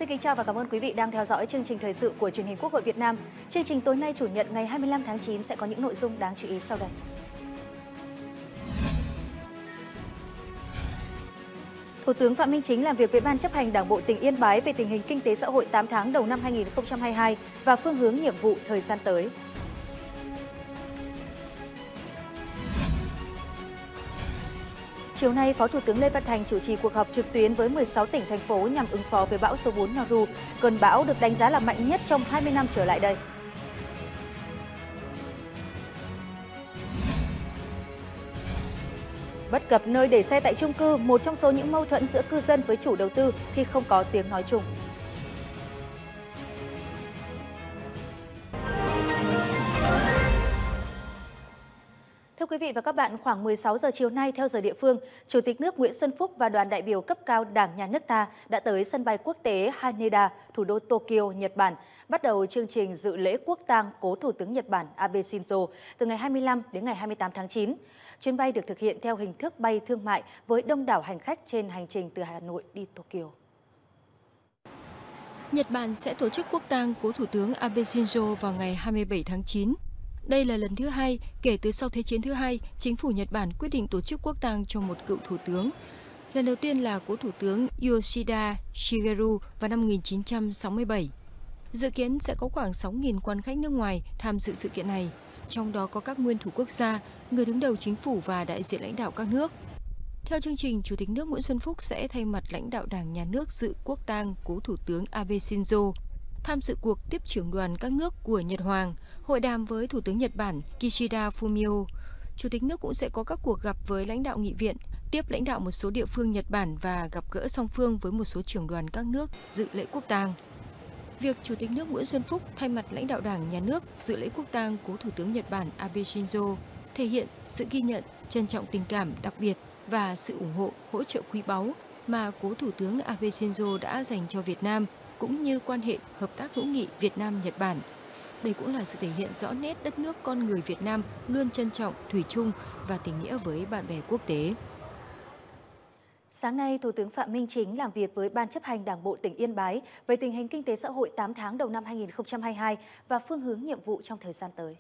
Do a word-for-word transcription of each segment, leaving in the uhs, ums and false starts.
Xin kính chào và cảm ơn quý vị đang theo dõi chương trình thời sự của Truyền hình Quốc hội Việt Nam. Chương trình tối nay Chủ nhật ngày hai mươi lăm tháng chín sẽ có những nội dung đáng chú ý sau đây. Thủ tướng Phạm Minh Chính làm việc với Ban chấp hành Đảng bộ tỉnh Yên Bái về tình hình kinh tế xã hội tám tháng đầu năm hai nghìn không trăm hai mươi hai và phương hướng nhiệm vụ thời gian tới. Chiều nay, Phó Thủ tướng Lê Văn Thành chủ trì cuộc họp trực tuyến với mười sáu tỉnh, thành phố nhằm ứng phó với bão số bốn Noru, cơn bão được đánh giá là mạnh nhất trong hai mươi năm trở lại đây. Bất cập nơi để xe tại chung cư, một trong số những mâu thuẫn giữa cư dân với chủ đầu tư khi không có tiếng nói chung. Thưa quý vị và các bạn, khoảng mười sáu giờ chiều nay theo giờ địa phương, Chủ tịch nước Nguyễn Xuân Phúc và đoàn đại biểu cấp cao Đảng Nhà nước ta đã tới sân bay quốc tế Haneda, thủ đô Tokyo, Nhật Bản, bắt đầu chương trình dự lễ quốc tang cố Thủ tướng Nhật Bản Abe Shinzo từ ngày hai mươi lăm đến ngày hai mươi tám tháng chín. Chuyến bay được thực hiện theo hình thức bay thương mại với đông đảo hành khách trên hành trình từ Hà Nội đi Tokyo. Nhật Bản sẽ tổ chức quốc tang cố Thủ tướng Abe Shinzo vào ngày hai mươi bảy tháng chín. Đây là lần thứ hai kể từ sau Thế chiến thứ hai, chính phủ Nhật Bản quyết định tổ chức quốc tang cho một cựu thủ tướng. Lần đầu tiên là cố Thủ tướng Yoshida Shigeru vào năm một nghìn chín trăm sáu mươi bảy. Dự kiến sẽ có khoảng sáu nghìn quan khách nước ngoài tham dự sự kiện này, trong đó có các nguyên thủ quốc gia, người đứng đầu chính phủ và đại diện lãnh đạo các nước. Theo chương trình, Chủ tịch nước Nguyễn Xuân Phúc sẽ thay mặt lãnh đạo Đảng, Nhà nước dự quốc tang cố Thủ tướng Abe Shinzo, tham dự cuộc tiếp trưởng đoàn các nước của Nhật Hoàng, hội đàm với Thủ tướng Nhật Bản Kishida Fumio. Chủ tịch nước cũng sẽ có các cuộc gặp với lãnh đạo nghị viện, tiếp lãnh đạo một số địa phương Nhật Bản và gặp gỡ song phương với một số trưởng đoàn các nước dự lễ quốc tang. Việc Chủ tịch nước Nguyễn Xuân Phúc thay mặt lãnh đạo Đảng, Nhà nước dự lễ quốc tang cố Thủ tướng Nhật Bản Abe Shinzo thể hiện sự ghi nhận, trân trọng tình cảm đặc biệt và sự ủng hộ, hỗ trợ quý báu mà cố Thủ tướng Abe Shinzo đã dành cho Việt Nam, cũng như quan hệ hợp tác hữu nghị Việt Nam-Nhật Bản. Đây cũng là sự thể hiện rõ nét đất nước con người Việt Nam luôn trân trọng, thủy chung và tình nghĩa với bạn bè quốc tế. Sáng nay, Thủ tướng Phạm Minh Chính làm việc với Ban chấp hành Đảng bộ tỉnh Yên Bái về tình hình kinh tế xã hội tám tháng đầu năm hai nghìn không trăm hai mươi hai và phương hướng nhiệm vụ trong thời gian tới.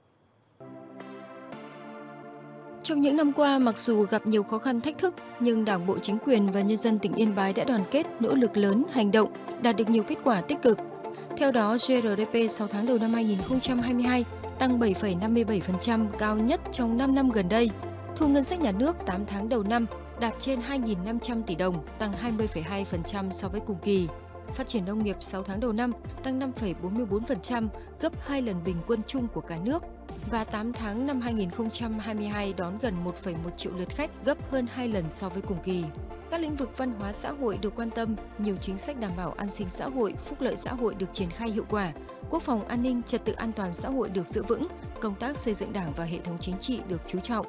Trong những năm qua, mặc dù gặp nhiều khó khăn thách thức, nhưng Đảng bộ, chính quyền và nhân dân tỉnh Yên Bái đã đoàn kết, nỗ lực lớn, hành động, đạt được nhiều kết quả tích cực. Theo đó, giê rờ đê pê sáu tháng đầu năm hai nghìn không trăm hai mươi hai tăng bảy phẩy năm mươi bảy phần trăm, cao nhất trong năm năm gần đây. Thu ngân sách nhà nước tám tháng đầu năm đạt trên hai nghìn năm trăm tỷ đồng, tăng hai mươi phẩy hai phần trăm so với cùng kỳ. Phát triển nông nghiệp sáu tháng đầu năm tăng năm phẩy bốn mươi bốn phần trăm, gấp hai lần bình quân chung của cả nước. Và tám tháng năm hai nghìn không trăm hai mươi hai đón gần một phẩy một triệu lượt khách, gấp hơn hai lần so với cùng kỳ. Các lĩnh vực văn hóa xã hội được quan tâm, nhiều chính sách đảm bảo an sinh xã hội, phúc lợi xã hội được triển khai hiệu quả, quốc phòng an ninh, trật tự an toàn xã hội được giữ vững, công tác xây dựng Đảng và hệ thống chính trị được chú trọng.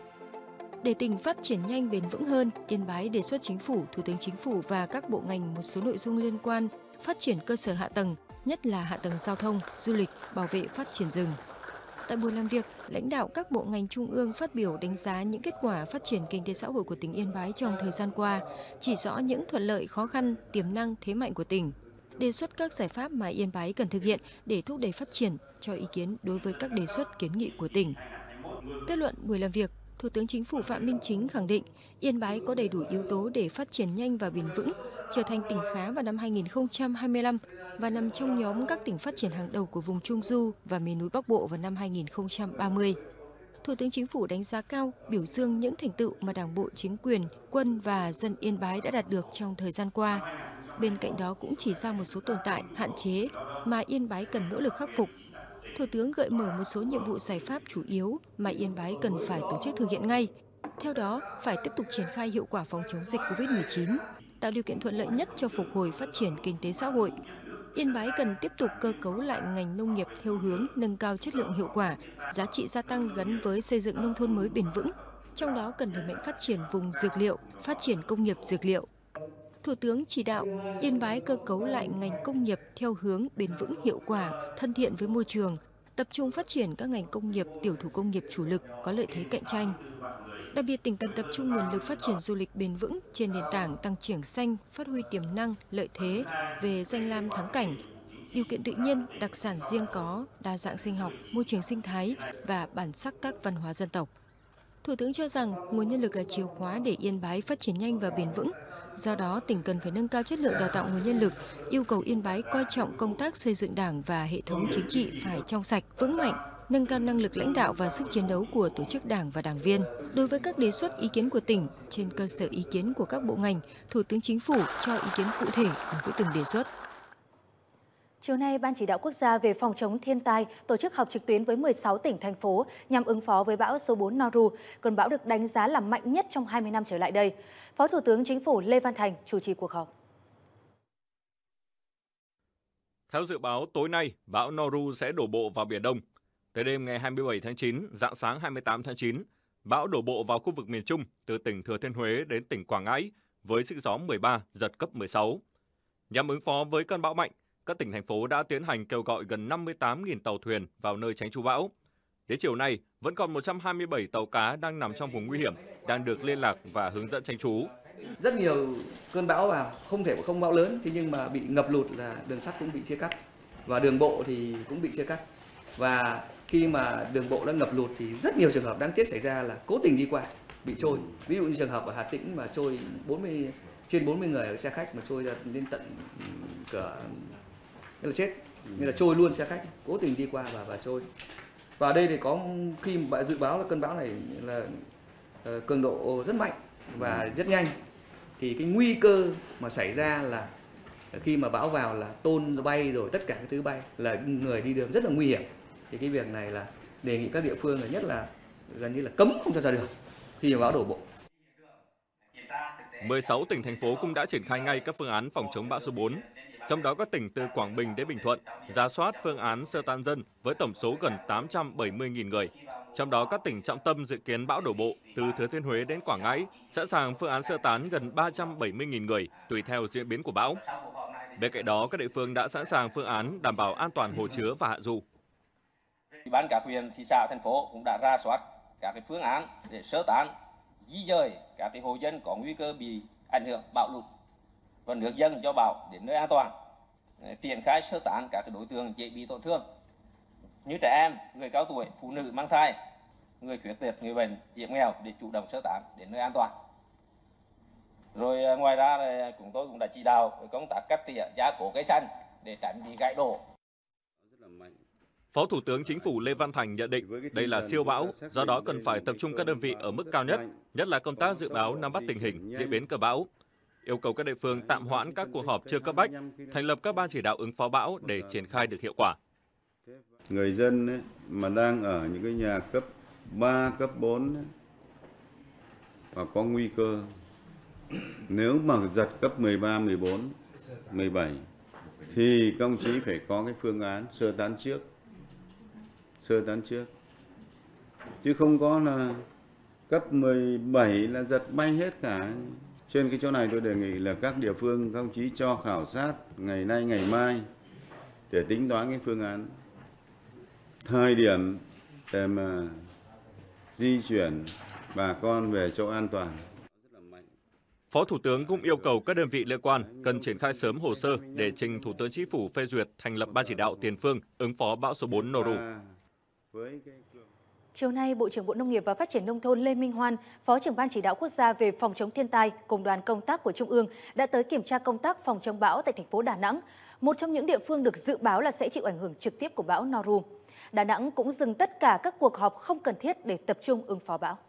Để tỉnh phát triển nhanh bền vững hơn, Yên Bái đề xuất Chính phủ, Thủ tướng Chính phủ và các bộ ngành một số nội dung liên quan phát triển cơ sở hạ tầng, nhất là hạ tầng giao thông, du lịch, bảo vệ phát triển rừng. Tại buổi làm việc, lãnh đạo các bộ ngành trung ương phát biểu đánh giá những kết quả phát triển kinh tế xã hội của tỉnh Yên Bái trong thời gian qua, chỉ rõ những thuận lợi, khó khăn, tiềm năng, thế mạnh của tỉnh, đề xuất các giải pháp mà Yên Bái cần thực hiện để thúc đẩy phát triển, cho ý kiến đối với các đề xuất kiến nghị của tỉnh. Kết luận buổi làm việc, Thủ tướng Chính phủ Phạm Minh Chính khẳng định Yên Bái có đầy đủ yếu tố để phát triển nhanh và bền vững, trở thành tỉnh khá vào năm hai nghìn không trăm hai mươi lăm và nằm trong nhóm các tỉnh phát triển hàng đầu của vùng Trung Du và miền núi Bắc Bộ vào năm hai nghìn không trăm ba mươi. Thủ tướng Chính phủ đánh giá cao, biểu dương những thành tựu mà Đảng bộ, chính quyền, quân và dân Yên Bái đã đạt được trong thời gian qua. Bên cạnh đó cũng chỉ ra một số tồn tại, hạn chế mà Yên Bái cần nỗ lực khắc phục. Thủ tướng gợi mở một số nhiệm vụ giải pháp chủ yếu mà Yên Bái cần phải tổ chức thực hiện ngay. Theo đó, phải tiếp tục triển khai hiệu quả phòng chống dịch Covid mười chín, tạo điều kiện thuận lợi nhất cho phục hồi phát triển kinh tế xã hội. Yên Bái cần tiếp tục cơ cấu lại ngành nông nghiệp theo hướng nâng cao chất lượng, hiệu quả, giá trị gia tăng gắn với xây dựng nông thôn mới bền vững. Trong đó cần đẩy mạnh phát triển vùng dược liệu, phát triển công nghiệp dược liệu. Thủ tướng chỉ đạo Yên Bái cơ cấu lại ngành công nghiệp theo hướng bền vững, hiệu quả, thân thiện với môi trường, tập trung phát triển các ngành công nghiệp, tiểu thủ công nghiệp chủ lực có lợi thế cạnh tranh. Đặc biệt, tỉnh cần tập trung nguồn lực phát triển du lịch bền vững trên nền tảng tăng trưởng xanh, phát huy tiềm năng, lợi thế về danh lam thắng cảnh, điều kiện tự nhiên, đặc sản riêng có, đa dạng sinh học, môi trường sinh thái và bản sắc các văn hóa dân tộc. Thủ tướng cho rằng nguồn nhân lực là chìa khóa để Yên Bái phát triển nhanh và bền vững. Do đó, tỉnh cần phải nâng cao chất lượng đào tạo nguồn nhân lực, yêu cầu Yên Bái coi trọng công tác xây dựng đảng và hệ thống chính trị phải trong sạch, vững mạnh, nâng cao năng lực lãnh đạo và sức chiến đấu của tổ chức đảng và đảng viên. Đối với các đề xuất ý kiến của tỉnh, trên cơ sở ý kiến của các bộ ngành, Thủ tướng Chính phủ cho ý kiến cụ thể đối với từng đề xuất. Chiều nay, Ban Chỉ đạo Quốc gia về phòng chống thiên tai tổ chức họp trực tuyến với mười sáu tỉnh, thành phố nhằm ứng phó với bão số bốn Noru, cơn bão được đánh giá là mạnh nhất trong hai mươi năm trở lại đây. Phó Thủ tướng Chính phủ Lê Văn Thành chủ trì cuộc họp. Theo dự báo, tối nay, bão Noru sẽ đổ bộ vào Biển Đông. Tới đêm ngày hai mươi bảy tháng chín, rạng sáng hai mươi tám tháng chín, bão đổ bộ vào khu vực miền Trung từ tỉnh Thừa Thiên Huế đến tỉnh Quảng Ngãi với sức gió mười ba, giật cấp mười sáu. Nhằm ứng phó với cơn bão mạnh, các tỉnh, thành phố đã tiến hành kêu gọi gần năm mươi tám nghìn tàu thuyền vào nơi tránh trú bão. Đến chiều nay, vẫn còn một trăm hai mươi bảy tàu cá đang nằm trong vùng nguy hiểm, đang được liên lạc và hướng dẫn tránh trú. Rất nhiều cơn bão vào, không thể không bão lớn, thế nhưng mà bị ngập lụt là đường sắt cũng bị chia cắt và đường bộ thì cũng bị chia cắt. Và khi mà đường bộ đã ngập lụt thì rất nhiều trường hợp đáng tiếc xảy ra là cố tình đi qua bị trôi. Ví dụ như trường hợp ở Hà Tĩnh mà trôi bốn mươi trên bốn mươi người ở xe khách mà trôi ra đến tận cửa, nghĩa là chết, nghĩa là trôi luôn xe khách, cố tình đi qua và và trôi. Và đây thì có khi mà dự báo là cơn bão này là uh, cường độ rất mạnh và rất nhanh, thì cái nguy cơ mà xảy ra là khi mà bão vào là tôn bay rồi tất cả các thứ bay, là người đi đường rất là nguy hiểm. Thì cái việc này là đề nghị các địa phương là nhất là gần như là cấm không cho ra đường khi mà bão đổ bộ. mười sáu tỉnh, thành phố cũng đã triển khai ngay các phương án phòng chống bão số bốn. Trong đó các tỉnh từ Quảng Bình đến Bình Thuận rà soát phương án sơ tán dân với tổng số gần tám trăm bảy mươi nghìn người. Trong đó các tỉnh trọng tâm dự kiến bão đổ bộ từ Thừa Thiên Huế đến Quảng Ngãi sẵn sàng phương án sơ tán gần ba trăm bảy mươi nghìn người tùy theo diễn biến của bão. Bên cạnh đó, các địa phương đã sẵn sàng phương án đảm bảo an toàn hồ chứa và hạ du. Ủy ban các huyện, thị xã, thành phố cũng đã rà soát các cái phương án để sơ tán, di dời các cái hộ dân có nguy cơ bị ảnh hưởng bão lụt và nước dâng do bão đến nơi an toàn, triển khai sơ tán các đối tượng dễ bị tổn thương như trẻ em, người cao tuổi, phụ nữ mang thai, người khuyết tật, người bệnh, hiểm nghèo để chủ động sơ tán đến nơi an toàn. Rồi ngoài ra chúng tôi cũng đã chỉ đạo công tác cắt tỉa gia cố cây xanh để tránh bị gãy đổ. Phó Thủ tướng Chính phủ Lê Văn Thành nhận định đây là siêu bão, do đó cần phải tập trung các đơn vị ở mức cao nhất, nhất là công tác dự báo nắm bắt tình hình, diễn biến của bão. Yêu cầu các địa phương tạm hoãn các cuộc họp chưa cấp bách, thành lập các ban chỉ đạo ứng phó bão để triển khai được hiệu quả. Người dân ấy, mà đang ở những cái nhà cấp ba, cấp bốn ấy, và có nguy cơ, nếu mà giật cấp mười ba, mười bốn, mười bảy thì công chí phải có cái phương án sơ tán trước. Sơ tán trước. Chứ không có là cấp mười bảy là giật bay hết cả. Trên cái chỗ này tôi đề nghị là các địa phương các đồng chí cho khảo sát ngày nay ngày mai để tính toán cái phương án thời điểm để mà di chuyển bà con về chỗ an toàn. Phó Thủ tướng cũng yêu cầu các đơn vị liên quan cần triển khai sớm hồ sơ để trình Thủ tướng Chính phủ phê duyệt thành lập ban chỉ đạo tiền phương ứng phó bão số bốn Noru. Chiều nay, Bộ trưởng Bộ Nông nghiệp và Phát triển Nông thôn Lê Minh Hoan, Phó trưởng Ban Chỉ đạo Quốc gia về phòng chống thiên tai cùng đoàn công tác của Trung ương đã tới kiểm tra công tác phòng chống bão tại thành phố Đà Nẵng, một trong những địa phương được dự báo là sẽ chịu ảnh hưởng trực tiếp của bão Noru. Đà Nẵng cũng dừng tất cả các cuộc họp không cần thiết để tập trung ứng phó bão.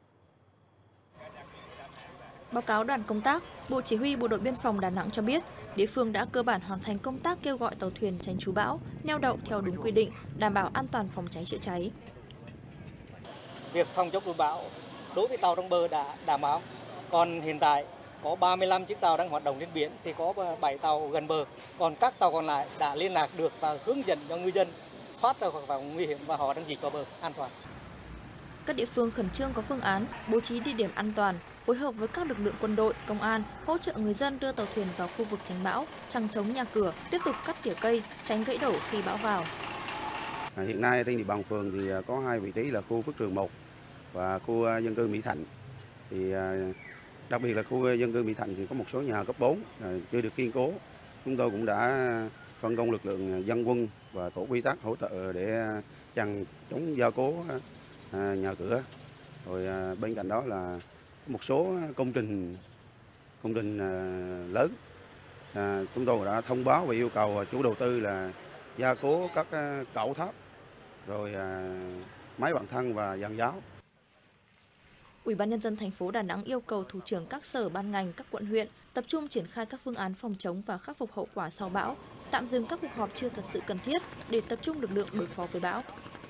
Báo cáo đoàn công tác, Bộ Chỉ huy Bộ đội Biên phòng Đà Nẵng cho biết, địa phương đã cơ bản hoàn thành công tác kêu gọi tàu thuyền tránh trú bão, neo đậu theo đúng quy định, đảm bảo an toàn phòng cháy chữa cháy. Việc phòng chống lụt bão đối với tàu trong bờ đã đảm bảo. Còn hiện tại có ba mươi lăm chiếc tàu đang hoạt động trên biển thì có bảy tàu gần bờ. Còn các tàu còn lại đã liên lạc được và hướng dẫn cho ngư dân thoát ra khỏi vùng nguy hiểm và họ đang dịch vào bờ an toàn. Các địa phương khẩn trương có phương án bố trí địa điểm an toàn, phối hợp với các lực lượng quân đội, công an hỗ trợ người dân đưa tàu thuyền vào khu vực tránh bão, chằng chống nhà cửa, tiếp tục cắt tỉa cây, tránh gãy đổ khi bão vào. Hiện nay trên địa bàn phường thì có hai vị trí là khu Phước Trường một và khu dân cư Mỹ Thạnh. Thì đặc biệt là khu dân cư Mỹ Thạnh thì có một số nhà cấp bốn chưa được kiên cố. Chúng tôi cũng đã phân công lực lượng dân quân và tổ quy tắc hỗ trợ để chặn chống gia cố nhà cửa. Rồi bên cạnh đó là một số công trình công trình lớn, à, chúng tôi đã thông báo và yêu cầu chủ đầu tư là gia cố các cầu tháp, rồi à, máy bằng thân và giàn giáo. Ủy ban Nhân dân thành phố Đà Nẵng yêu cầu thủ trưởng các sở ban ngành, các quận huyện tập trung triển khai các phương án phòng chống và khắc phục hậu quả sau bão, tạm dừng các cuộc họp chưa thật sự cần thiết để tập trung lực lượng đối phó với bão.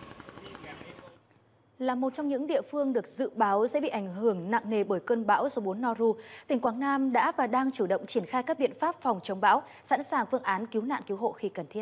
Là một trong những địa phương được dự báo sẽ bị ảnh hưởng nặng nề bởi cơn bão số bốn Noru, tỉnh Quảng Nam đã và đang chủ động triển khai các biện pháp phòng chống bão, sẵn sàng phương án cứu nạn cứu hộ khi cần thiết.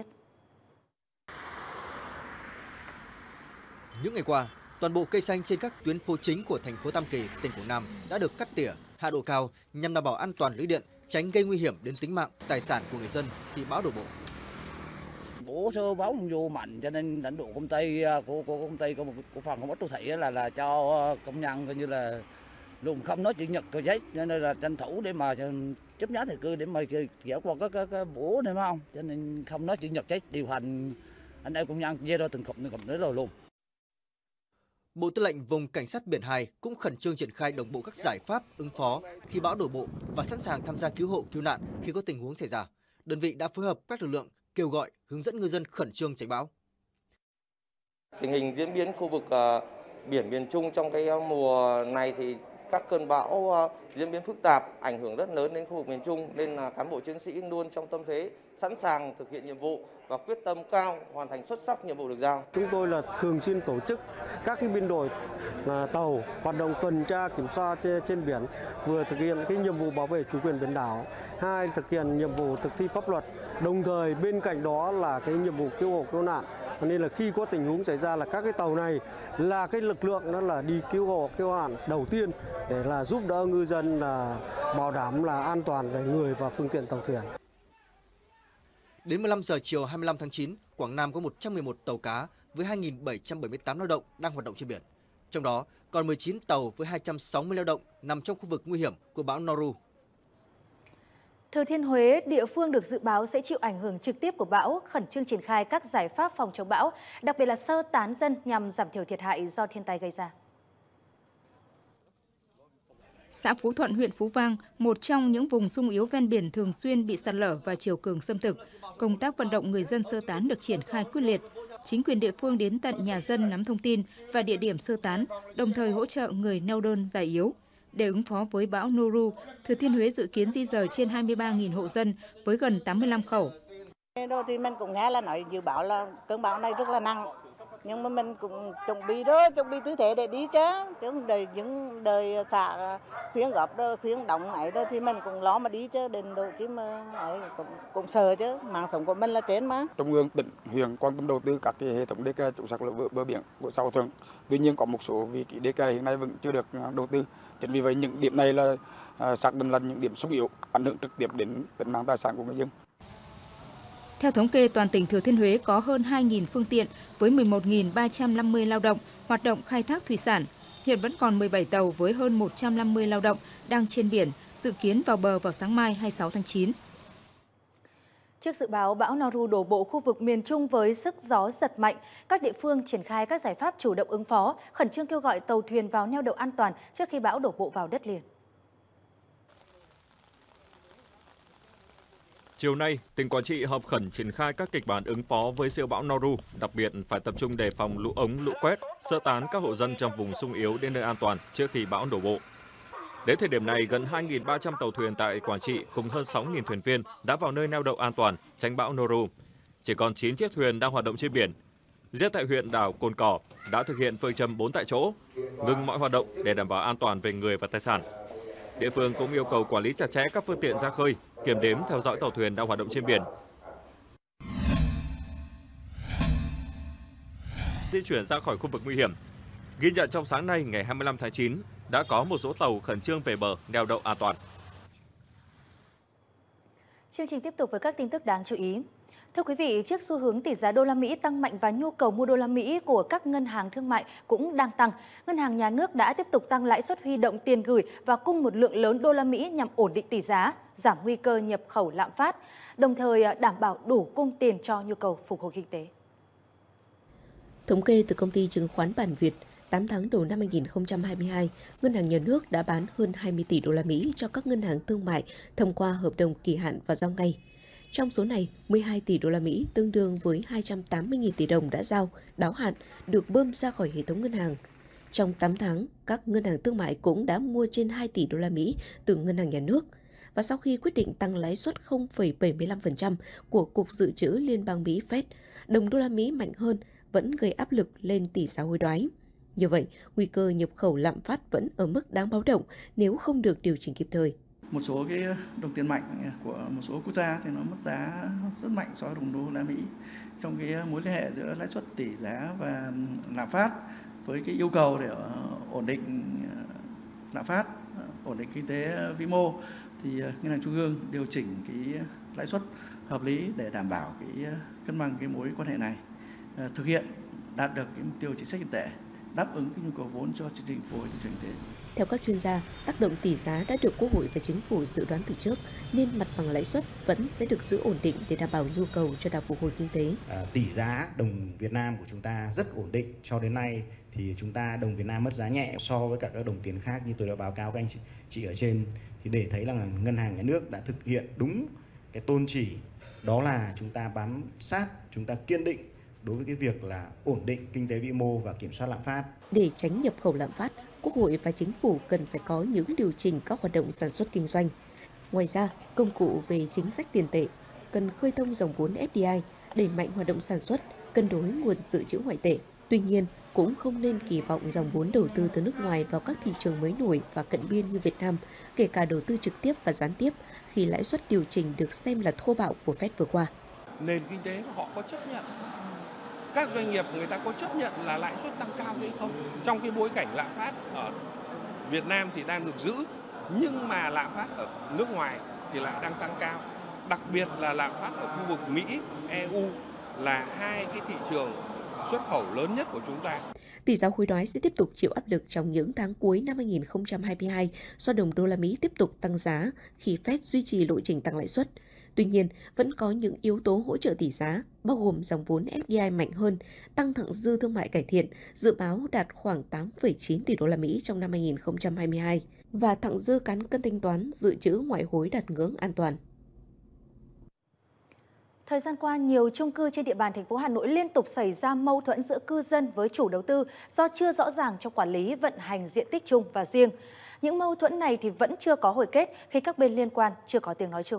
Những ngày qua, toàn bộ cây xanh trên các tuyến phố chính của thành phố Tam Kỳ, tỉnh Quảng Nam đã được cắt tỉa, hạ độ cao nhằm đảm bảo an toàn lưới điện, tránh gây nguy hiểm đến tính mạng, tài sản của người dân khi bão đổ bộ. Bố số báo không vô mạnh cho nên lãnh đạo công ty của, của công ty của một của phần không có đô thị là là cho công nhân coi như là luôn không nói chuyện Nhật rồi giấy, cho nên là tranh thủ để mà chấp nhá thời cư để mà giải qua cái cái, cái bố này phải không, cho nên không nói chuyện Nhật giấy, điều hành anh em công nhân chia ra từng cụm từng cụm nữa rồi luôn. Bộ Tư lệnh Vùng Cảnh sát Biển hai cũng khẩn trương triển khai đồng bộ các giải pháp ứng phó khi bão đổ bộ và sẵn sàng tham gia cứu hộ cứu nạn khi có tình huống xảy ra. Đơn vị đã phối hợp các lực lượng kêu gọi, hướng dẫn ngư dân khẩn trương tránh bão. Tình hình diễn biến khu vực uh, biển miền Trung trong cái mùa này thì các cơn bão uh, diễn biến phức tạp, ảnh hưởng rất lớn đến khu vực miền Trung nên là cán bộ chiến sĩ luôn trong tâm thế sẵn sàng thực hiện nhiệm vụ và quyết tâm cao hoàn thành xuất sắc nhiệm vụ được giao. Chúng tôi là thường xuyên tổ chức các cái biên đội là tàu hoạt động tuần tra kiểm soát trên, trên biển, vừa thực hiện cái nhiệm vụ bảo vệ chủ quyền biển đảo, hai thực hiện nhiệm vụ thực thi pháp luật, đồng thời bên cạnh đó là cái nhiệm vụ cứu hộ cứu nạn. Nên là khi có tình huống xảy ra là các cái tàu này là cái lực lượng đó là đi cứu hộ cứu nạn đầu tiên để là giúp đỡ ngư dân là bảo đảm là an toàn về người và phương tiện tàu thuyền. Đến mười lăm giờ chiều hai mươi lăm tháng chín, Quảng Nam có một trăm mười một tàu cá với hai nghìn bảy trăm bảy mươi tám lao động đang hoạt động trên biển. Trong đó còn mười chín tàu với hai trăm sáu mươi lao động nằm trong khu vực nguy hiểm của bão Noru. Thừa Thiên Huế, địa phương được dự báo sẽ chịu ảnh hưởng trực tiếp của bão, khẩn trương triển khai các giải pháp phòng chống bão, đặc biệt là sơ tán dân nhằm giảm thiểu thiệt hại do thiên tai gây ra. Xã Phú Thuận, huyện Phú Vang, một trong những vùng sung yếu ven biển thường xuyên bị sạt lở và triều cường xâm thực. Công tác vận động người dân sơ tán được triển khai quyết liệt. Chính quyền địa phương đến tận nhà dân nắm thông tin và địa điểm sơ tán, đồng thời hỗ trợ người neo đơn già yếu. Để ứng phó với bão Noru, Thừa Thiên Huế dự kiến di dời trên hai mươi ba nghìn hộ dân với gần tám mươi lăm khẩu. Rồi thì mình cũng nghe là nói dự báo là cơn bão này rất là nặng, nhưng mà mình cũng chuẩn bị đó, chuẩn bị tư thế để đi chứ, chứ đời những đời xã khuyến góp đó, khuyến động ấy đó thì mình cũng lo mà đi chứ, đến độ chứ mà ấy cũng, cũng sợ chứ, mạng sống của mình là trên mà. Trung ương, tỉnh, huyện quan tâm đầu tư các cái hệ thống đê kè chống sạt lở bờ, bờ biển của Sao Thuận. Tuy nhiên có một số vị trí đê kè hiện nay vẫn chưa được đầu tư. Chính vì vậy những điểm này là à, xác định là những điểm xung yếu, ảnh hưởng trực tiếp đến tính mạng tài sản của người dân. Theo thống kê, toàn tỉnh Thừa Thiên Huế có hơn hai nghìn phương tiện với mười một nghìn ba trăm năm mươi lao động hoạt động khai thác thủy sản. Hiện vẫn còn mười bảy tàu với hơn một trăm năm mươi lao động đang trên biển, dự kiến vào bờ vào sáng mai hai mươi sáu tháng chín. Trước dự báo bão Noru đổ bộ khu vực miền Trung với sức gió giật mạnh, các địa phương triển khai các giải pháp chủ động ứng phó, khẩn trương kêu gọi tàu thuyền vào neo đậu an toàn trước khi bão đổ bộ vào đất liền. Chiều nay, tỉnh Quảng Trị họp khẩn triển khai các kịch bản ứng phó với siêu bão Noru, đặc biệt phải tập trung đề phòng lũ ống, lũ quét, sơ tán các hộ dân trong vùng xung yếu đến nơi an toàn trước khi bão đổ bộ. Đến thời điểm này, gần hai nghìn ba trăm tàu thuyền tại Quảng Trị cùng hơn sáu nghìn thuyền viên đã vào nơi neo đậu an toàn, tránh bão Noru. Chỉ còn chín chiếc thuyền đang hoạt động trên biển. Riêng tại huyện đảo Cồn Cỏ đã thực hiện phương châm bốn tại chỗ, ngừng mọi hoạt động để đảm bảo an toàn về người và tài sản. Địa phương cũng yêu cầu quản lý chặt chẽ các phương tiện ra khơi, kiểm đếm theo dõi tàu thuyền đang hoạt động trên biển. Di chuyển ra khỏi khu vực nguy hiểm. Ghi nhận trong sáng nay ngày hai mươi lăm tháng chín, đã có một số tàu khẩn trương về bờ neo đậu an toàn. Chương trình tiếp tục với các tin tức đáng chú ý. Thưa quý vị, trước xu hướng tỷ giá đô la Mỹ tăng mạnh và nhu cầu mua đô la Mỹ của các ngân hàng thương mại cũng đang tăng, Ngân hàng Nhà nước đã tiếp tục tăng lãi suất huy động tiền gửi và cung một lượng lớn đô la Mỹ nhằm ổn định tỷ giá, giảm nguy cơ nhập khẩu lạm phát, đồng thời đảm bảo đủ cung tiền cho nhu cầu phục hồi kinh tế. Thống kê từ công ty chứng khoán Bản Việt, tám tháng đầu năm hai nghìn không trăm hai mươi hai, Ngân hàng Nhà nước đã bán hơn hai mươi tỷ đô la Mỹ cho các ngân hàng thương mại thông qua hợp đồng kỳ hạn và giao ngay. Trong số này, mười hai tỷ đô la Mỹ tương đương với hai trăm tám mươi nghìn tỷ đồng đã giao, đáo hạn, được bơm ra khỏi hệ thống ngân hàng. Trong tám tháng, các ngân hàng thương mại cũng đã mua trên hai tỷ đô la Mỹ từ Ngân hàng Nhà nước. Và sau khi quyết định tăng lãi suất không phẩy bảy mươi lăm phần trăm của Cục Dự trữ Liên bang Mỹ Fed, đồng đô la Mỹ mạnh hơn vẫn gây áp lực lên tỷ giá hối đoái. Như vậy, nguy cơ nhập khẩu lạm phát vẫn ở mức đáng báo động nếu không được điều chỉnh kịp thời. Một số cái đồng tiền mạnh của một số quốc gia thì nó mất giá rất mạnh so với đồng đô la Mỹ. Trong cái mối liên hệ giữa lãi suất tỷ giá và lạm phát với cái yêu cầu để ổn định lạm phát, ổn định kinh tế vĩ mô thì Ngân hàng Trung ương điều chỉnh cái lãi suất hợp lý để đảm bảo cái cân bằng cái mối quan hệ này, thực hiện đạt được cái mục tiêu chính sách tiền tệ, đáp ứng cái nhu cầu vốn cho chương trình phục hồi thị trường kinh tế. Theo các chuyên gia, tác động tỷ giá đã được Quốc hội và Chính phủ dự đoán từ trước, nên mặt bằng lãi suất vẫn sẽ được giữ ổn định để đảm bảo nhu cầu cho đà phục hồi kinh tế. À, tỷ giá đồng Việt Nam của chúng ta rất ổn định. Cho đến nay thì chúng ta đồng Việt Nam mất giá nhẹ so với cả các đồng tiền khác như tôi đã báo cáo với anh chị, chị ở trên. Thì để thấy là Ngân hàng Nhà nước đã thực hiện đúng cái tôn chỉ, đó là chúng ta bám sát, chúng ta kiên định đối với cái việc là ổn định kinh tế vĩ mô và kiểm soát lạm phát. Để tránh nhập khẩu lạm phát, Quốc hội và Chính phủ cần phải có những điều chỉnh các hoạt động sản xuất kinh doanh. Ngoài ra, công cụ về chính sách tiền tệ cần khơi thông dòng vốn ép đê i, đẩy mạnh hoạt động sản xuất, cân đối nguồn dự trữ ngoại tệ. Tuy nhiên, cũng không nên kỳ vọng dòng vốn đầu tư từ nước ngoài vào các thị trường mới nổi và cận biên như Việt Nam, kể cả đầu tư trực tiếp và gián tiếp, khi lãi suất điều chỉnh được xem là thô bạo của Fed vừa qua. Nền kinh tế họ có chấp nhận, các doanh nghiệp người ta có chấp nhận là lãi suất tăng cao hay không? Trong cái bối cảnh lạm phát ở Việt Nam thì đang được giữ, nhưng mà lạm phát ở nước ngoài thì lại đang tăng cao. Đặc biệt là lạm phát ở khu vực Mỹ, e u là hai cái thị trường xuất khẩu lớn nhất của chúng ta. Tỷ giá hối đoái sẽ tiếp tục chịu áp lực trong những tháng cuối năm hai nghìn không trăm hai mươi hai do đồng đô la Mỹ tiếp tục tăng giá khi Fed duy trì lộ trình tăng lãi suất. Tuy nhiên, vẫn có những yếu tố hỗ trợ tỷ giá, bao gồm dòng vốn ép đê i mạnh hơn, tăng thặng dư thương mại cải thiện, dự báo đạt khoảng tám phẩy chín tỷ đô la Mỹ trong năm hai nghìn không trăm hai mươi hai và thặng dư cán cân thanh toán dự trữ ngoại hối đạt ngưỡng an toàn. Thời gian qua, nhiều chung cư trên địa bàn thành phố Hà Nội liên tục xảy ra mâu thuẫn giữa cư dân với chủ đầu tư do chưa rõ ràng trong quản lý vận hành diện tích chung và riêng. Những mâu thuẫn này thì vẫn chưa có hồi kết khi các bên liên quan chưa có tiếng nói chung.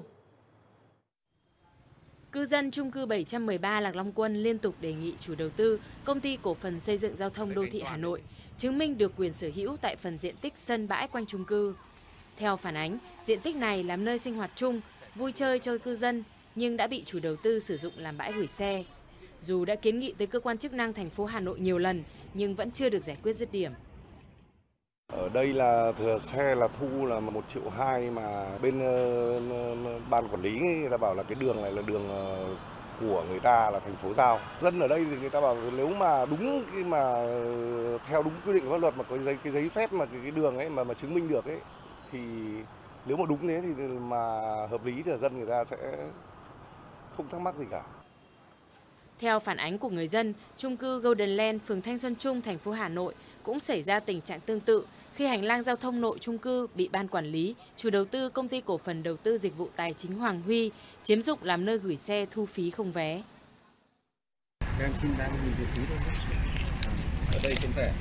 Cư dân chung cư bảy trăm mười ba Lạc Long Quân liên tục đề nghị chủ đầu tư, Công ty Cổ phần Xây dựng Giao thông Đô thị Hà Nội, chứng minh được quyền sở hữu tại phần diện tích sân bãi quanh chung cư. Theo phản ánh, diện tích này làm nơi sinh hoạt chung, vui chơi cho cư dân, nhưng đã bị chủ đầu tư sử dụng làm bãi gửi xe. Dù đã kiến nghị tới cơ quan chức năng thành phố Hà Nội nhiều lần, nhưng vẫn chưa được giải quyết dứt điểm. Ở đây là thừa xe là thu là một triệu hai, mà bên uh, ban quản lý người ta bảo là cái đường này là đường uh, của người ta, là thành phố giao. Dân ở đây thì người ta bảo nếu mà đúng cái mà theo đúng quy định của pháp luật mà có giấy cái giấy phép mà cái, cái đường ấy mà mà chứng minh được ấy, thì nếu mà đúng thế thì mà hợp lý thì dân người ta sẽ không thắc mắc gì cả. Theo phản ánh của người dân, chung cư Golden Land, phường Thanh Xuân Trung, thành phố Hà Nội cũng xảy ra tình trạng tương tự khi hành lang giao thông nội chung cư bị ban quản lý, chủ đầu tư Công ty Cổ phần Đầu tư Dịch vụ Tài chính Hoàng Huy chiếm dụng làm nơi gửi xe thu phí không vé. Em xin đang nhìn vị trí thôi. Ở đây trên thẻ.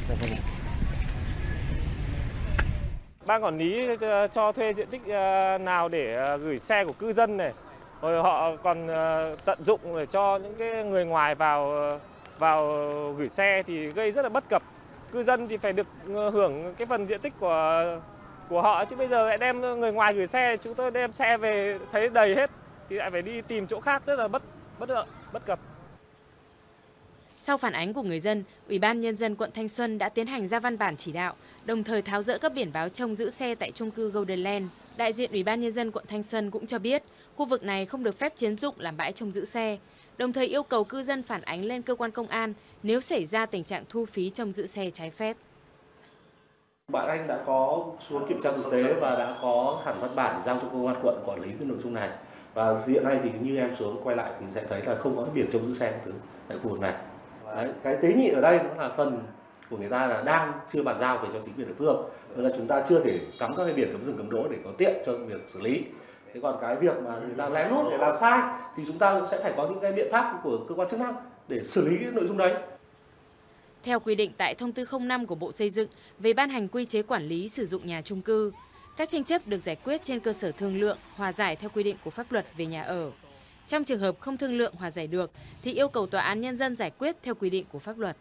Ban quản lý cho thuê diện tích nào để gửi xe của cư dân này, rồi họ còn tận dụng để cho những cái người ngoài vào vào gửi xe thì gây rất là bất cập. Cư dân thì phải được hưởng cái phần diện tích của của họ, chứ bây giờ lại đem người ngoài gửi xe, chúng tôi đem xe về thấy đầy hết thì lại phải đi tìm chỗ khác, rất là bất bất lợi, bất cập. Sau phản ánh của người dân, Ủy ban Nhân dân quận Thanh Xuân đã tiến hành ra văn bản chỉ đạo, đồng thời tháo dỡ các biển báo trông giữ xe tại chung cư Golden Land. Đại diện Ủy ban Nhân dân quận Thanh Xuân cũng cho biết, khu vực này không được phép chiếm dụng làm bãi trông giữ xe, đồng thời yêu cầu cư dân phản ánh lên cơ quan công an nếu xảy ra tình trạng thu phí trông giữ xe trái phép. Bạn anh đã có xuống kiểm tra thực tế và đã có hẳn văn bản để giao cho công an quận quản lý cái nội dung này. Và hiện nay thì như em xuống quay lại thì sẽ thấy là không có biển trông giữ xe thứ tại khu vực này. Đấy, cái tế nhị ở đây nó là phần của người ta là đang chưa bàn giao về cho chính quyền địa phương, nên là chúng ta chưa thể cắm các cái biển cấm dừng cấm đỗ để có tiện cho việc xử lý. Thế còn cái việc mà người ta lén lút để làm sai thì chúng ta cũng sẽ phải có những cái biện pháp của cơ quan chức năng để xử lý cái nội dung đấy. Theo quy định tại thông tư không năm của Bộ Xây dựng về ban hành quy chế quản lý sử dụng nhà chung cư, các tranh chấp được giải quyết trên cơ sở thương lượng, hòa giải theo quy định của pháp luật về nhà ở. Trong trường hợp không thương lượng hòa giải được thì yêu cầu Tòa án Nhân dân giải quyết theo quy định của pháp luật.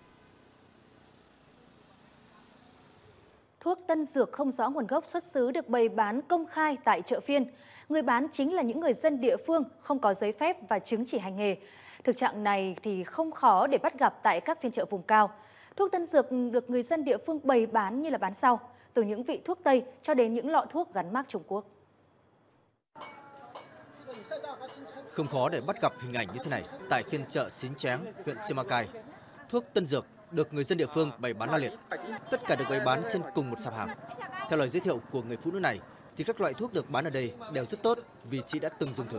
Thuốc tân dược không rõ nguồn gốc xuất xứ được bày bán công khai tại chợ phiên. Người bán chính là những người dân địa phương không có giấy phép và chứng chỉ hành nghề. Thực trạng này thì không khó để bắt gặp tại các phiên chợ vùng cao. Thuốc tân dược được người dân địa phương bày bán như là bán rau, từ những vị thuốc Tây cho đến những lọ thuốc gắn mác Trung Quốc. Không khó để bắt gặp hình ảnh như thế này tại phiên chợ Xín Tráng, huyện Simacai. Thuốc tân dược được người dân địa phương bày bán la liệt. Tất cả được bày bán trên cùng một sạp hàng. Theo lời giới thiệu của người phụ nữ này, thì các loại thuốc được bán ở đây đều rất tốt vì chị đã từng dùng thử.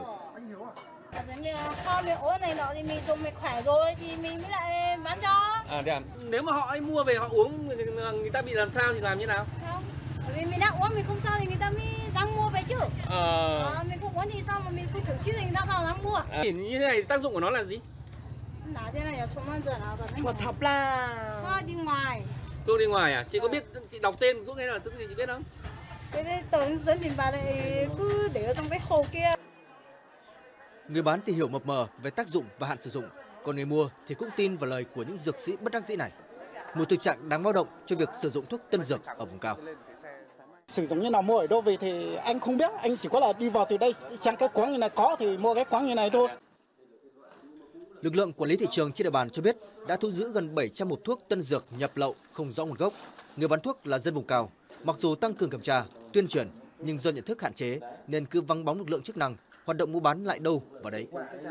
Ho miệng ố này nọ thì mình dùng mình khỏe rồi thì mình mới lại bán cho. À, à, nếu mà họ mua về họ uống người ta bị làm sao thì làm như nào? Không, bởi vì mình đã uống mình không sao thì người ta mới dám mua về chứ. Ờ. À, mình không uống thì sao mà mình không thử chứ thì người ta sao dám mua. À, như thế này tác dụng của nó là gì? Là thế này là xuống ăn giờ nào rồi. Một thập là Có đi ngoài. Thuốc đi ngoài à? Chị có biết chị đọc tên thuốc hay là thuốc gì chị biết không? Cái tờ dẫn tiền bà lại cứ để ở trong cái hồ kia. Người bán thì hiểu mập mờ về tác dụng và hạn sử dụng, còn người mua thì cũng tin vào lời của những dược sĩ bất đắc dĩ này. Một thực trạng đáng báo động cho việc sử dụng thuốc tân dược ở vùng cao. Sử dụng như nào, mua ở đâu về thì anh không biết, anh chỉ có là đi vào từ đây xem cái quán như này có thì mua cái quán như này thôi. Lực lượng quản lý thị trường trên địa bàn cho biết đã thu giữ gần bảy trăm hộp thuốc tân dược nhập lậu không rõ nguồn gốc. Người bán thuốc là dân vùng cao, mặc dù tăng cường kiểm tra, tuyên truyền nhưng do nhận thức hạn chế nên cứ vắng bóng lực lượng chức năng, hoạt động mua bán lại đâu vào đấy.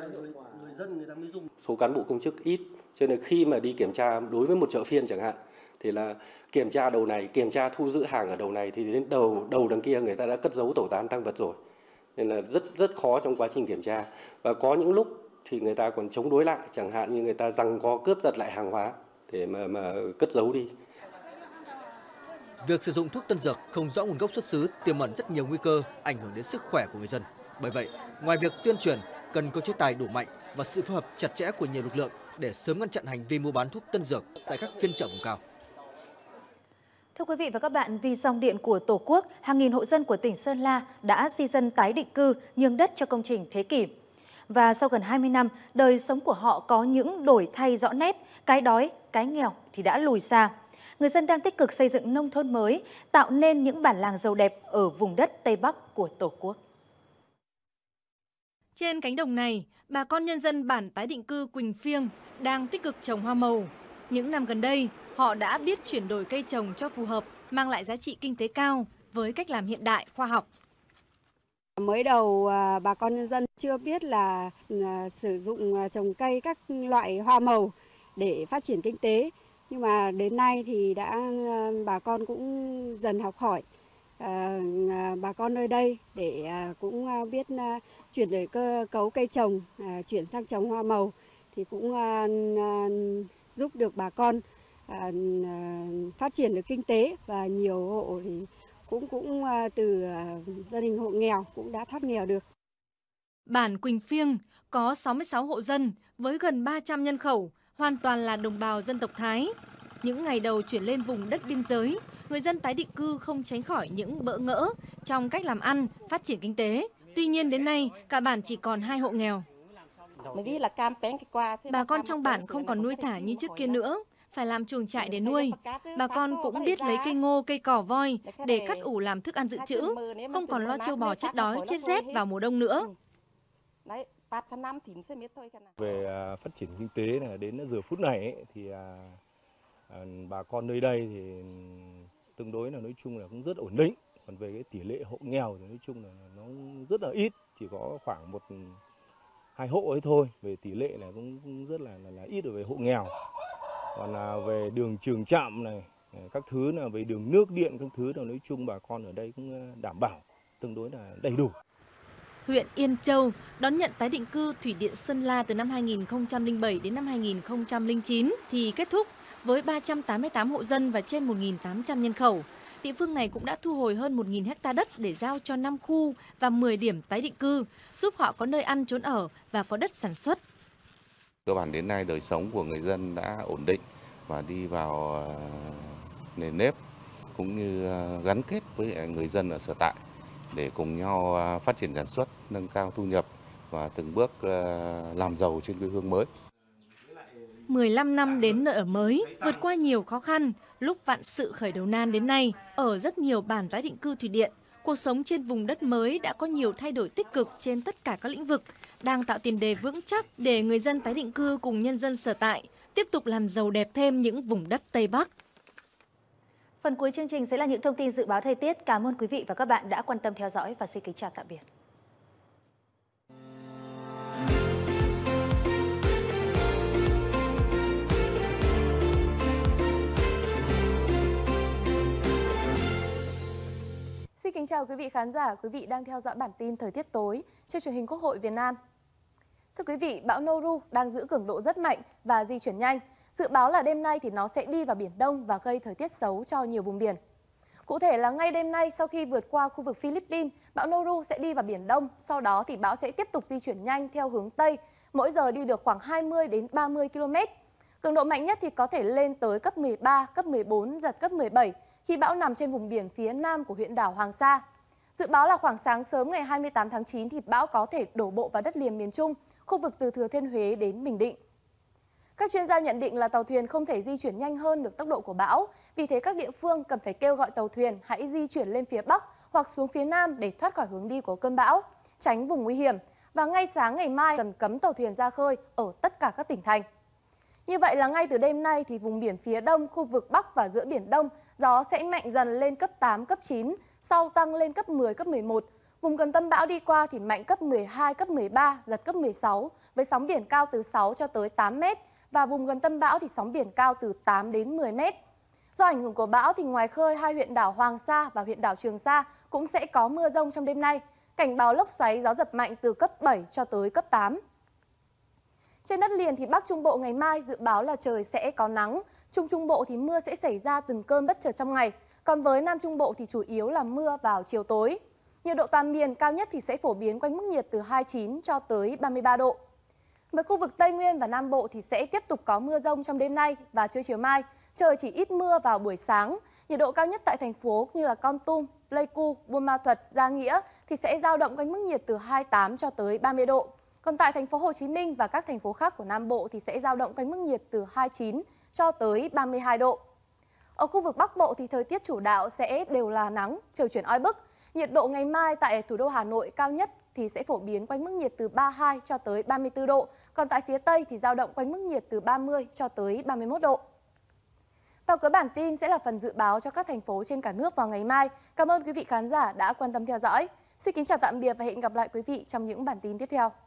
Số cán bộ công chức ít, cho nên khi mà đi kiểm tra đối với một chợ phiên chẳng hạn thì là kiểm tra đầu này, kiểm tra thu giữ hàng ở đầu này thì đến đầu đầu đằng kia người ta đã cất giấu tẩu tán tăng vật rồi, nên là rất rất khó trong quá trình kiểm tra. Và có những lúc thì người ta còn chống đối lại, chẳng hạn như người ta giằng co cướp giật lại hàng hóa để mà mà cất giấu đi. Việc sử dụng thuốc tân dược không rõ nguồn gốc xuất xứ tiềm ẩn rất nhiều nguy cơ ảnh hưởng đến sức khỏe của người dân. Bởi vậy, ngoài việc tuyên truyền, cần có chế tài đủ mạnh và sự phối hợp chặt chẽ của nhiều lực lượng để sớm ngăn chặn hành vi mua bán thuốc tân dược tại các phiên chợ vùng cao. Thưa quý vị và các bạn, vì dòng điện của Tổ quốc, hàng nghìn hộ dân của tỉnh Sơn La đã di dân tái định cư, nhường đất cho công trình thế kỷ. Và sau gần hai mươi năm, đời sống của họ có những đổi thay rõ nét, cái đói, cái nghèo thì đã lùi xa. Người dân đang tích cực xây dựng nông thôn mới, tạo nên những bản làng giàu đẹp ở vùng đất Tây Bắc của Tổ quốc. Trên cánh đồng này, bà con nhân dân bản tái định cư Quỳnh Phiêng đang tích cực trồng hoa màu. Những năm gần đây, họ đã biết chuyển đổi cây trồng cho phù hợp, mang lại giá trị kinh tế cao với cách làm hiện đại, khoa học. Mới đầu bà con nhân dân chưa biết là sử dụng trồng cây các loại hoa màu để phát triển kinh tế. Nhưng mà đến nay thì đã bà con cũng dần học hỏi à, bà con nơi đây để cũng biết chuyển đổi cơ cấu cây trồng, à, chuyển sang trồng hoa màu thì cũng à, à, giúp được bà con à, phát triển được kinh tế, và nhiều hộ thì cũng cũng từ gia đình hộ nghèo cũng đã thoát nghèo được. Bản Quỳnh Phiêng có sáu mươi sáu hộ dân với gần ba trăm nhân khẩu, hoàn toàn là đồng bào dân tộc Thái. Những ngày đầu chuyển lên vùng đất biên giới, người dân tái định cư không tránh khỏi những bỡ ngỡ trong cách làm ăn, phát triển kinh tế. Tuy nhiên đến nay, cả bản chỉ còn hai hộ nghèo. Bà con trong bản không còn nuôi thả như trước kia nữa, phải làm chuồng trại để nuôi. Bà con cũng biết lấy cây ngô, cây cỏ, voi để cắt ủ làm thức ăn dự trữ, không còn lo trâu bò chết đói, chết rét vào mùa đông nữa. Về phát triển kinh tế này, đến giờ phút này ấy, thì à, bà con nơi đây thì tương đối là nói chung là cũng rất ổn định, Còn về cái tỷ lệ hộ nghèo thì nói chung là nó rất là ít, chỉ có khoảng một hai hộ ấy thôi. Về tỷ lệ này cũng rất là là, là ít về hộ nghèo. Còn là về đường trường trạm này, các thứ là về đường nước điện các thứ là nói chung bà con ở đây cũng đảm bảo tương đối là đầy đủ. Huyện Yên Châu đón nhận tái định cư thủy điện Sơn La từ năm hai nghìn không trăm lẻ bảy đến năm hai nghìn không trăm lẻ chín thì kết thúc với ba trăm tám mươi tám hộ dân và trên một nghìn tám trăm nhân khẩu. Địa phương này cũng đã thu hồi hơn một nghìn ha đất để giao cho năm khu và mười điểm tái định cư, giúp họ có nơi ăn trốn ở và có đất sản xuất. Cơ bản đến nay đời sống của người dân đã ổn định và đi vào nền nếp cũng như gắn kết với người dân ở sở tại để cùng nhau phát triển sản xuất, nâng cao thu nhập và từng bước làm giàu trên quê hương mới. mười lăm năm đến nơi ở mới, vượt qua nhiều khó khăn, lúc vạn sự khởi đầu nan đến nay, ở rất nhiều bản tái định cư thủy điện, cuộc sống trên vùng đất mới đã có nhiều thay đổi tích cực trên tất cả các lĩnh vực, đang tạo tiền đề vững chắc để người dân tái định cư cùng nhân dân sở tại tiếp tục làm giàu đẹp thêm những vùng đất Tây Bắc. Phần cuối chương trình sẽ là những thông tin dự báo thời tiết. Cảm ơn quý vị và các bạn đã quan tâm theo dõi và xin kính chào tạm biệt. Xin kính chào quý vị khán giả, quý vị đang theo dõi bản tin thời tiết tối trên truyền hình Quốc hội Việt Nam. Thưa quý vị, bão Noru đang giữ cường độ rất mạnh và di chuyển nhanh. Dự báo là đêm nay thì nó sẽ đi vào Biển Đông và gây thời tiết xấu cho nhiều vùng biển. Cụ thể là ngay đêm nay sau khi vượt qua khu vực Philippines, bão Noru sẽ đi vào Biển Đông. Sau đó thì bão sẽ tiếp tục di chuyển nhanh theo hướng Tây, mỗi giờ đi được khoảng hai mươi đến ba mươi ki lô mét. Cường độ mạnh nhất thì có thể lên tới cấp mười ba, cấp mười bốn, giật cấp mười bảy khi bão nằm trên vùng biển phía nam của huyện đảo Hoàng Sa. Dự báo là khoảng sáng sớm ngày hai mươi tám tháng chín thì bão có thể đổ bộ vào đất liền miền Trung, khu vực từ Thừa Thiên Huế đến Bình Định. Các chuyên gia nhận định là tàu thuyền không thể di chuyển nhanh hơn được tốc độ của bão, vì thế các địa phương cần phải kêu gọi tàu thuyền hãy di chuyển lên phía Bắc hoặc xuống phía Nam để thoát khỏi hướng đi của cơn bão, tránh vùng nguy hiểm. Và ngay sáng ngày mai cần cấm tàu thuyền ra khơi ở tất cả các tỉnh thành. Như vậy là ngay từ đêm nay thì vùng biển phía Đông, khu vực Bắc và giữa Biển Đông, gió sẽ mạnh dần lên cấp tám, cấp chín, sau tăng lên cấp mười, cấp mười một. Vùng gần tâm bão đi qua thì mạnh cấp mười hai, cấp mười ba, giật cấp mười sáu, với sóng biển cao từ sáu cho tới tám mét. Và vùng gần tâm bão thì sóng biển cao từ tám đến mười mét. Do ảnh hưởng của bão thì ngoài khơi, hai huyện đảo Hoàng Sa và huyện đảo Trường Sa cũng sẽ có mưa rông trong đêm nay. Cảnh báo lốc xoáy, gió giật mạnh từ cấp bảy cho tới cấp tám. Trên đất liền thì Bắc Trung Bộ ngày mai dự báo là trời sẽ có nắng. Trung Trung Bộ thì mưa sẽ xảy ra từng cơn bất chợt trong ngày. Còn với Nam Trung Bộ thì chủ yếu là mưa vào chiều tối. Nhiệt độ toàn miền cao nhất thì sẽ phổ biến quanh mức nhiệt từ hai mươi chín cho tới ba mươi ba độ. Với khu vực Tây Nguyên và Nam Bộ thì sẽ tiếp tục có mưa rông trong đêm nay và trưa chiều mai. Trời chỉ ít mưa vào buổi sáng. Nhiệt độ cao nhất tại thành phố như là Kon Tum, Pleiku, Buôn Ma Thuột, Gia Nghĩa thì sẽ dao động quanh mức nhiệt từ hai mươi tám cho tới ba mươi độ. Còn tại thành phố Hồ Chí Minh và các thành phố khác của Nam Bộ thì sẽ dao động quanh mức nhiệt từ hai mươi chín cho tới ba mươi hai độ. Ở khu vực Bắc Bộ thì thời tiết chủ đạo sẽ đều là nắng, trời chuyển oi bức. Nhiệt độ ngày mai tại thủ đô Hà Nội cao nhất thì sẽ phổ biến quanh mức nhiệt từ ba mươi hai cho tới ba mươi tư độ. Còn tại phía Tây thì dao động quanh mức nhiệt từ ba mươi cho tới ba mươi mốt độ. Và cuối bản tin sẽ là phần dự báo cho các thành phố trên cả nước vào ngày mai. Cảm ơn quý vị khán giả đã quan tâm theo dõi. Xin kính chào tạm biệt và hẹn gặp lại quý vị trong những bản tin tiếp theo.